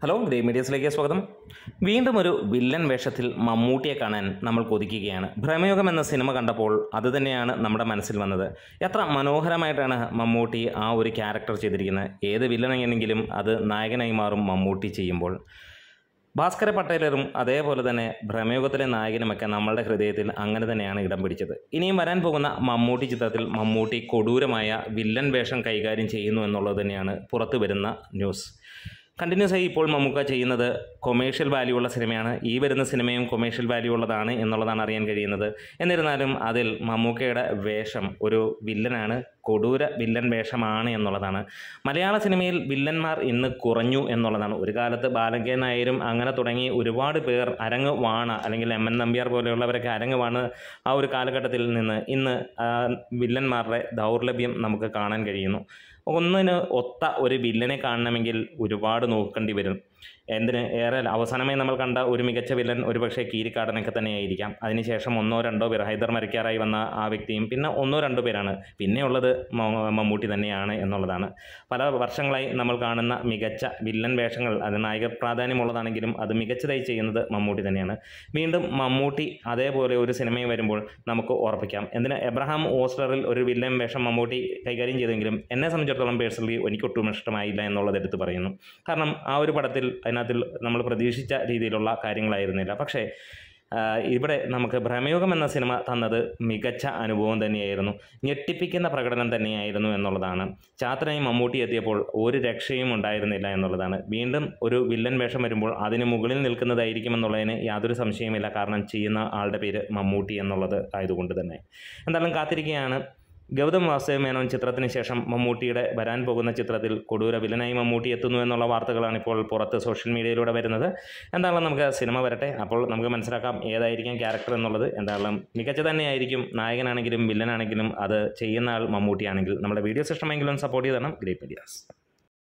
Hello grey മീഡിയസിലേക്ക് സ്വാഗതം. വീണ്ടും ഒരു വില്ലൻ വേഷത്തിൽ മമ്മൂട്ടിയെ കാണാൻ നമ്മൾ കൊതിക്കുകയാണ്. ഭ്രമയുഗം എന്ന സിനിമ കണ്ടപ്പോൾ അതുതന്നെയാണ് നമ്മുടെ മനസ്സിൽ വന്നത്. എത്ര മനോഹരമായിട്ടാണ് മമ്മൂട്ടി ആ ഒരു ക്യാരക്ടർ ചെയ്തിരിക്കുന്നത്. ഏത് വില്ലനാണെങ്കിലും അത് നായകനായി മാറും മമ്മൂട്ടി ചെയ്യുമ്പോൾ. ഭാസ്കര പട്ടേലറും അതേപോലെ തന്നെ ഭ്രമയുഗത്തിലെ നായകനുമൊക്കെ നമ്മളുടെ ഹൃദയത്തിൽ അങ്ങനെ തന്നെയാണ് ഇടം പിടിച്ചത്. ഇനിയും വരാൻ പോകുന്ന മമ്മൂട്ടി ചിത്രത്തിൽ മമ്മൂട്ടി കൊടൂരമായ വില്ലൻ വേഷം കൈകാര്യം ചെയ്യുന്നു എന്നുള്ളത് തന്നെയാണ് പുറത്തു വരുന്ന ന്യൂസ്. കണ്ടിന്യൂസ് ആയി ഇപ്പോൾ മമ്മൂക്ക ചെയ്യുന്നത് കൊമേഴ്ഷ്യൽ വാല്യൂ ഉള്ള സിനിമയാണ്. ഈ വരുന്ന സിനിമയും കൊമേഴ്ഷ്യൽ വാല്യൂ ഉള്ളതാണ് എന്നുള്ളതാണ് അറിയാൻ കഴിയുന്നത്. എന്നിരുന്നാലും അതിൽ മമ്മൂക്കയുടെ വേഷം ഒരു വില്ലനാണ്, കൊടൂര വില്ലൻ വേഷമാണ് എന്നുള്ളതാണ്. മലയാള സിനിമയിൽ വില്ലന്മാർ ഇന്ന് കുറഞ്ഞു എന്നുള്ളതാണ്. ഒരു കാലത്ത് ബാലകേ നായരും അങ്ങനെ തുടങ്ങി ഒരുപാട് പേർ അരങ്ങ് വാണ, അല്ലെങ്കിൽ എം എൻ നമ്പ്യാർ പോലെയുള്ളവരൊക്കെ അരങ്ങ് വാണ് ആ ഒരു കാലഘട്ടത്തിൽ നിന്ന് ഇന്ന് വില്ലന്മാരുടെ ദൗർലഭ്യം നമുക്ക് കാണാൻ കഴിയുന്നു. ഒന്നിന് ഒത്ത ഒരു വില്ലനെ കാണണമെങ്കിൽ ഒരുപാട് നോക്കേണ്ടി വരും. ഏറെ അവസാനമായി നമ്മൾ കണ്ട ഒരു മികച്ച വില്ലൻ ഒരുപക്ഷെ കീരിക്കാടനൊക്കെ തന്നെയായിരിക്കാം. അതിനുശേഷം ഒന്നോ രണ്ടോ പേർ, ഹൈദർ മരിക്കാറായി വന്ന ആ വ്യക്തിയും പിന്നെ ഒന്നോ രണ്ടോ പേരാണ്. പിന്നെയുള്ളത് മമ്മൂട്ടി തന്നെയാണ് എന്നുള്ളതാണ്. പല വർഷങ്ങളായി നമ്മൾ കാണുന്ന മികച്ച വില്ലൻ വേഷങ്ങൾ അത് നായക പ്രാധാന്യമുള്ളതാണെങ്കിലും അത് മികച്ചതായി ചെയ്യുന്നത് മമ്മൂട്ടി തന്നെയാണ്. വീണ്ടും മമ്മൂട്ടി അതേപോലെ ഒരു സിനിമയും വരുമ്പോൾ നമുക്ക് ഉറപ്പിക്കാം. എബ്രഹാം ഓസ്ലറിൽ ഒരു വില്ലൻ വേഷം മമ്മൂട്ടി കൈകാര്യം ചെയ്തെങ്കിലും എന്നെ സംബന്ധിച്ചിടത്തോളം പേഴ്സണലി എനിക്കൊട്ടും ഇഷ്ടമായില്ല എന്നുള്ളത് എടുത്ത് പറയുന്നു. കാരണം ആ ഒരു പടത്തിൽ അതിനകത്തിൽ നമ്മൾ പ്രതീക്ഷിച്ച രീതിയിലുള്ള കാര്യങ്ങളായിരുന്നില്ല. പക്ഷേ ഇവിടെ നമുക്ക് ഭ്രമയുഗം എന്ന സിനിമ തന്നത് മികച്ച അനുഭവം തന്നെയായിരുന്നു, ഞെട്ടിപ്പിക്കുന്ന പ്രകടനം തന്നെയായിരുന്നു എന്നുള്ളതാണ്. ചാത്തനായി മമ്മൂട്ടി എത്തിയപ്പോൾ ഒരു രക്ഷയും ഉണ്ടായിരുന്നില്ല എന്നുള്ളതാണ്. വീണ്ടും ഒരു വില്ലൻ വേഷം വരുമ്പോൾ അതിന് മുകളിൽ നിൽക്കുന്നതായിരിക്കുമെന്നുള്ളതിന് യാതൊരു സംശയമില്ല. കാരണം ചെയ്യുന്ന ആളുടെ പേര് മമ്മൂട്ടി എന്നുള്ളത് ആയതുകൊണ്ട് തന്നെ. എന്തായാലും കാത്തിരിക്കുകയാണ്. ഗൗതം വാസുദേവ് മേനോൻ ചിത്രത്തിന് ശേഷം മമ്മൂട്ടിയുടെ വരാൻ പോകുന്ന ചിത്രത്തിൽ കൊടൂര വില്ലനായി മമ്മൂട്ടി എത്തുന്നു എന്നുള്ള വാർത്തകളാണ് ഇപ്പോൾ പുറത്ത് സോഷ്യൽ മീഡിയയിലൂടെ വരുന്നത്. എന്തായാലും നമുക്ക് സിനിമ വരട്ടെ, അപ്പോൾ നമുക്ക് മനസ്സിലാക്കാം ഏതായിരിക്കും ക്യാരക്ടർ എന്നുള്ളത്. എന്തായാലും മികച്ച തന്നെയായിരിക്കും. നായകനാണെങ്കിലും വില്ലനാണെങ്കിലും അത് ചെയ്യുന്ന ആൾ മമ്മൂട്ടിയാണെങ്കിൽ. നമ്മുടെ വീഡിയോസ് ഇഷ്ടമെങ്കിലും സപ്പോർട്ട് ചെയ്ത് തരണം ഗ്രേ മീഡിയാസ്.